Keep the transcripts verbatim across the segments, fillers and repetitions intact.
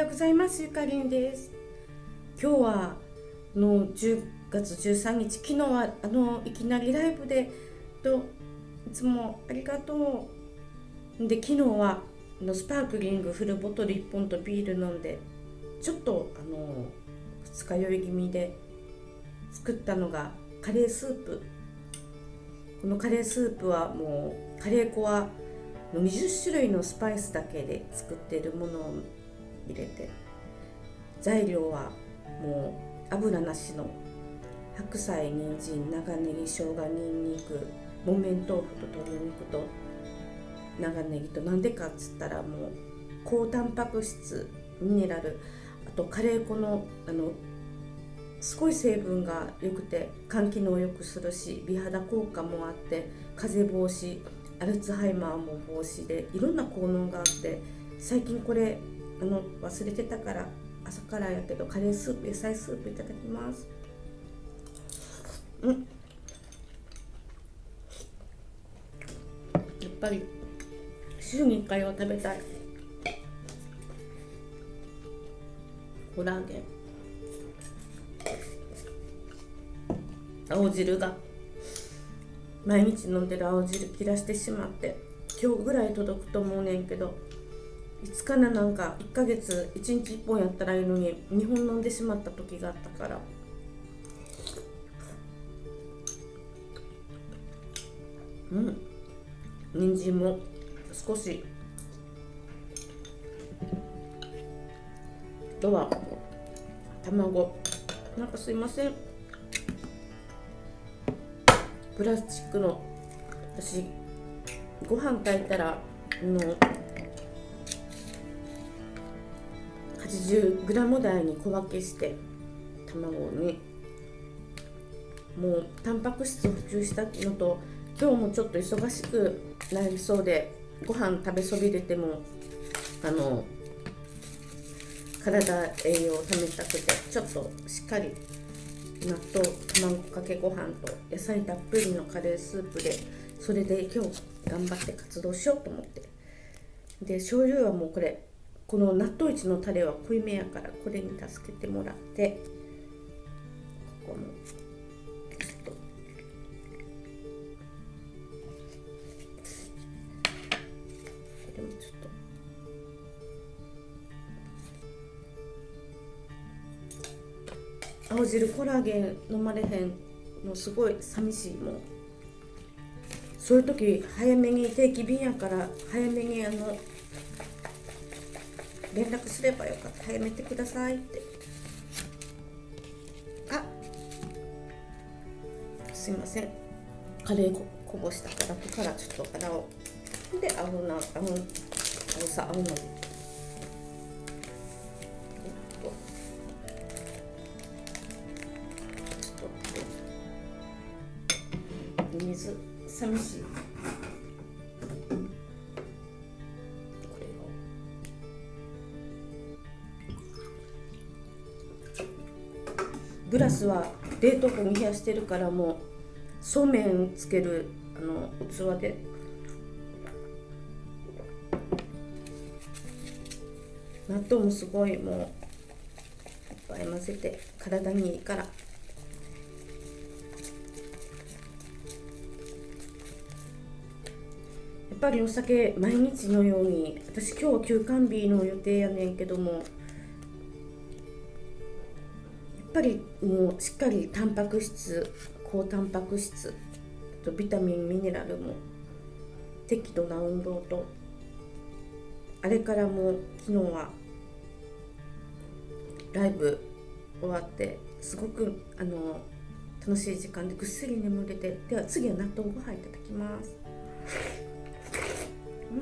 ようございます。ゆかりんです。今日はのじゅうがつじゅうさんにち、昨日はあのいきなりライブでといつもありがとう。で昨日はあのスパークリングフルボトルいっぽんとビール飲んでちょっとあの二日酔い気味で作ったのがカレースープ。このカレースープはもうカレー粉はにじゅっしゅるいのスパイスだけで作っているものを入れて、材料はもう油なしの白菜、人参、長ネギ、生姜、にんにく、木綿豆腐と鶏肉と長ネギと、なんでかっつったらもう高タンパク質、ミネラル、あとカレー粉のあのすごい成分が良くて肝機能を良くするし、美肌効果もあって風邪防止、アルツハイマーも防止でいろんな効能があって、最近これあの忘れてたから朝からやけどカレースープ、野菜スープいただきます。うん、やっぱり週にいっかいは食べたいコラーゲン。青汁が毎日飲んでる青汁切らしてしまって、今日ぐらい届くと思うねんけど、いつかな、なんかいっかげついちにちいっぽんやったらいいのににほん飲んでしまった時があったから。うん、人参も少し、あとは卵、なんかすいません、プラスチックの、私ご飯炊いたらのはちじゅうグラム台に小分けして卵にもうタンパク質を補給したのと、今日もちょっと忙しくなりそうでご飯食べそびれてもあの体栄養をためたくて、ちょっとしっかり納豆卵かけご飯と野菜たっぷりのカレースープで、それで今日頑張って活動しようと思って。で醤油はもうこれ、この納豆一のタレは濃いめやから、これに助けてもらって、ここもちょっとこれもちょっと青汁コラーゲン飲まれへんのすごい寂しい。もうそういう時早めに、定期便やから早めにあの連絡すればよかった。早めてくださいって。あ、すいません、カレーここぼしたから後からちょっと洗おう。で青な青青さ青のり、水、寂しい。これをグラスは冷凍庫に冷やしてるから、もうそうめんつけるあの器で納豆もすごいもういっぱい混ぜて体にいいから。やっぱりお酒毎日のように、私今日は休館日の予定やねんけども、やっぱりもうしっかりタンパク質、高タンパク質とビタミンミネラルも、適度な運動と、あれからもう昨日はライブ終わってすごくあの楽しい時間でぐっすり眠れて、では次は納豆ご飯いただきます。うん、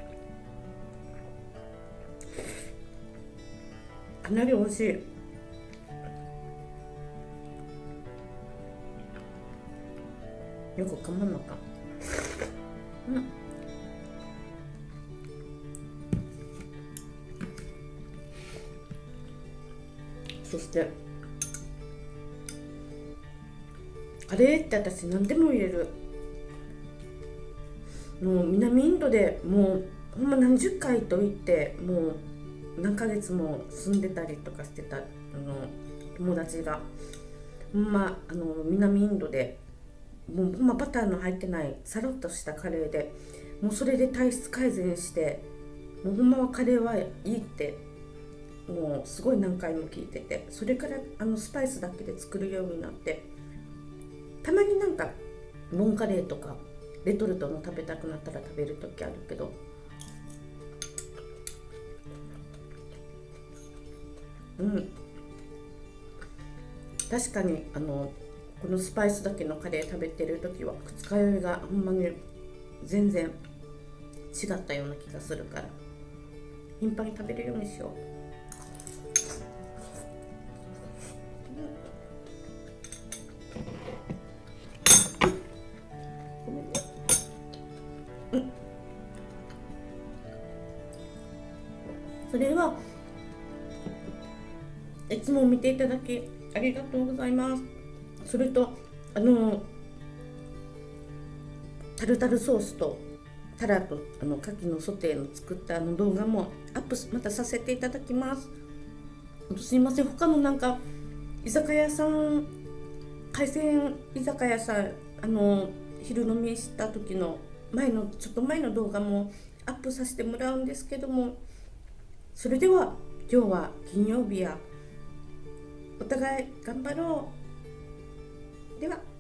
かなり美味しい。よく噛まんのか。うん、そしてカレーって私何でも入れる。もう南インドでもうほんま何十回と言って、もう何ヶ月も住んでたりとかしてたあの友達が、まあ、あの南インドでもうほんまバターの入ってないサラッとしたカレーで、もうそれで体質改善して、もうほんまはカレーはいいってもうすごい何回も聞いてて、それからあのスパイスだけで作るようになって、たまになんかボンカレーとかレトルトの食べたくなったら食べる時あるけど、うん、確かにあのこのスパイスだけのカレー食べてる時は二日酔いがほんまに全然違ったような気がするから、頻繁に食べるようにしよう。それはいつも見ていただきありがとうございます。それとあのタルタルソースとタラとあの牡蠣のソテーの作ったあの動画もアップまたさせていただきます。すいません、他のなんか居酒屋さん、海鮮居酒屋さん、あの昼飲みした時の前のちょっと前の動画もアップさせてもらうんですけども、それでは今日は金曜日や、お互い頑張ろう。では。